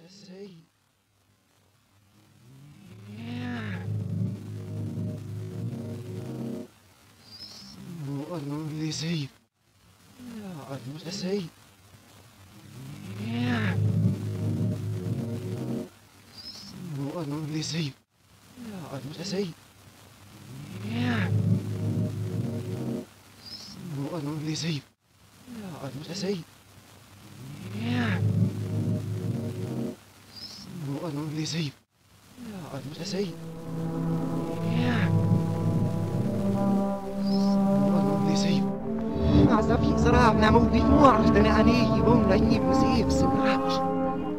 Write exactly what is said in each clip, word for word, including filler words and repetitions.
say? What do they say? What do they say? What do they say? What do they say? What do they say? What do they say? What do they say? What do they say? Zapi zrav na mu bimuar de ani bon na ni musib simrach.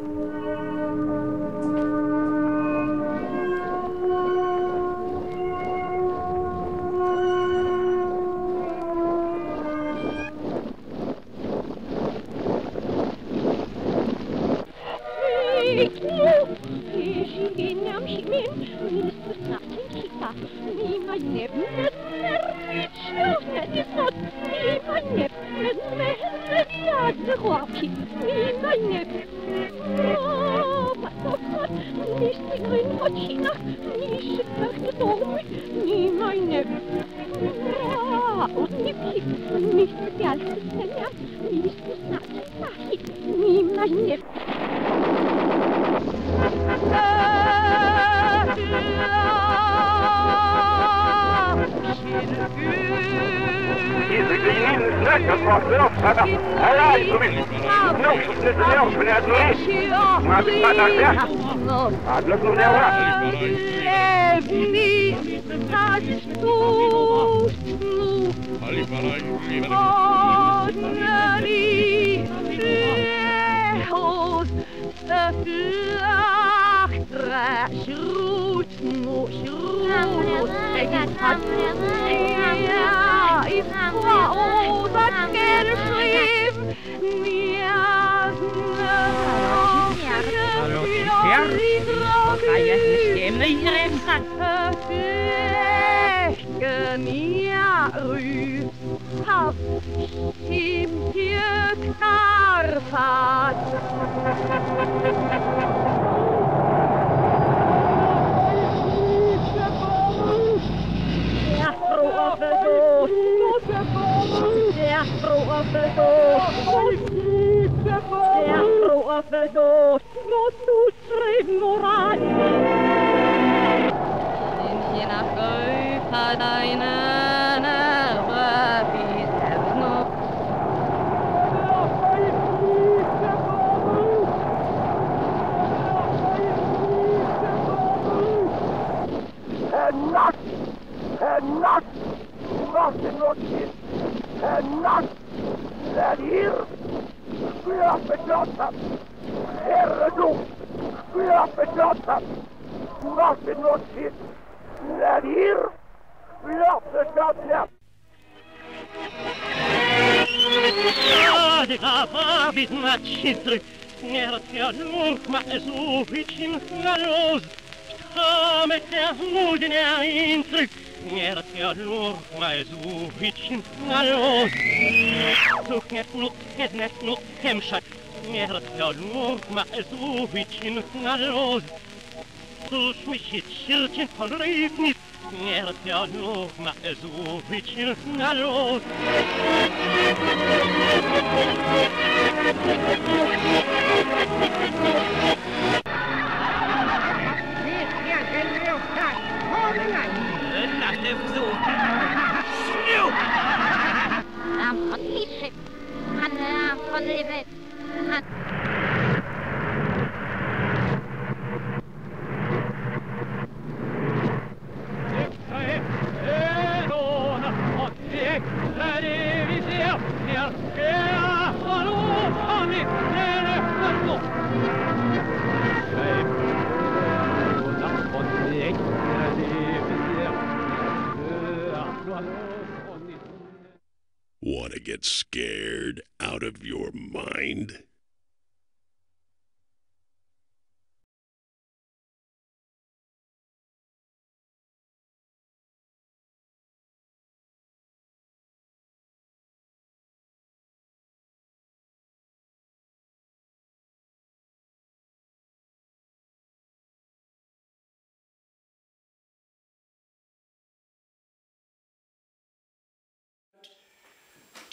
Want to get scared out of your mind?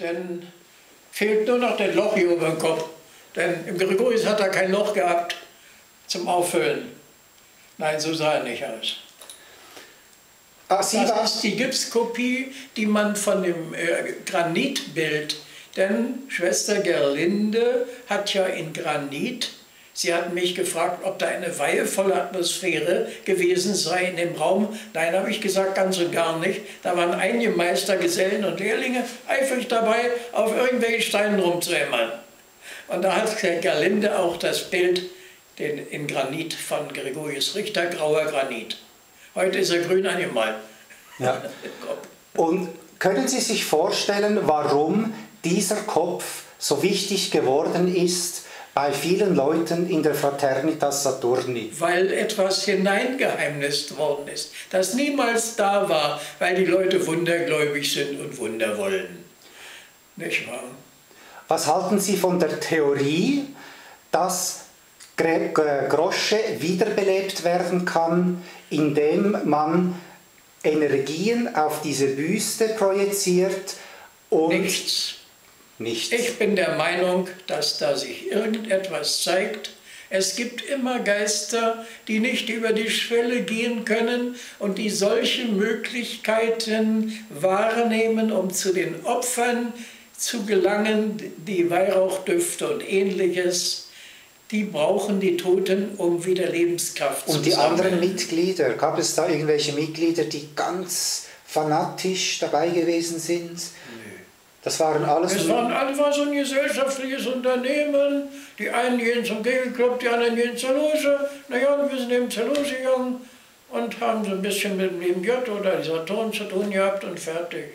denn fehlt nur noch das Loch hier über dem Kopf. Denn im Gregorius hat er kein Loch gehabt zum Auffüllen. Nein, so sah er nicht aus. Ah, Sie Das war, ist die Gipskopie, die man von dem äh, Granitbild, denn Schwester Gerlinde hat ja in Granit, sie hat mich gefragt, ob da eine weihevolle Atmosphäre gewesen sei in dem Raum. Nein, habe ich gesagt, ganz und gar nicht. Da waren einige Meister, Gesellen und Lehrlinge eifrig dabei, auf irgendwelchen Steinen rumzuhämmern. Und da hat Gerlinde auch das Bild den, in Granit von Gregorius Richter, grauer Granit. Heute ist er grün angemalt. ja. Und können Sie sich vorstellen, warum dieser Kopf so wichtig geworden ist bei vielen Leuten in der Fraternitas Saturni? Weil etwas hineingeheimnist worden ist, das niemals da war, weil die Leute wundergläubig sind und Wunder wollen. Nicht wahr? Was halten Sie von der Theorie, dass Grosche wiederbelebt werden kann, indem man Energien auf diese Büste projiziert und Nichts. nichts? Ich bin der Meinung, dass da sich irgendetwas zeigt. Es gibt immer Geister, die nicht über die Schwelle gehen können und die solche Möglichkeiten wahrnehmen, um zu den Opfern zu gelangen, die Weihrauchdüfte und Ähnliches. Die brauchen die Toten, um wieder Lebenskraft zu Und die sammeln. anderen Mitglieder, gab es da irgendwelche Mitglieder, die ganz fanatisch dabei gewesen sind? Nö. Das waren alles... Es waren alle war so ein gesellschaftliches Unternehmen. Die einen gehen zum Kegelclub, die anderen gehen zur Loge. Naja, wir sind eben zur Loge gegangen und haben so ein bisschen mit dem J oder dieser Ton zu tun gehabt und fertig.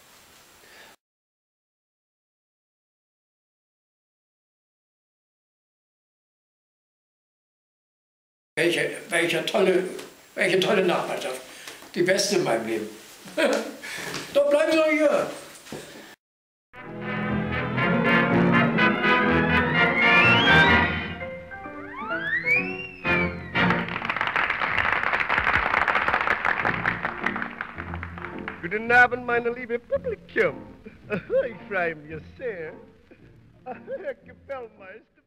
Welche, welche, tolle, welche tolle Nachbarschaft. Die beste in meinem Leben. Doch bleiben Sie doch hier. Guten Abend, meine liebe Publikum. Ich freue mich sehr. Herr Kapellmeister.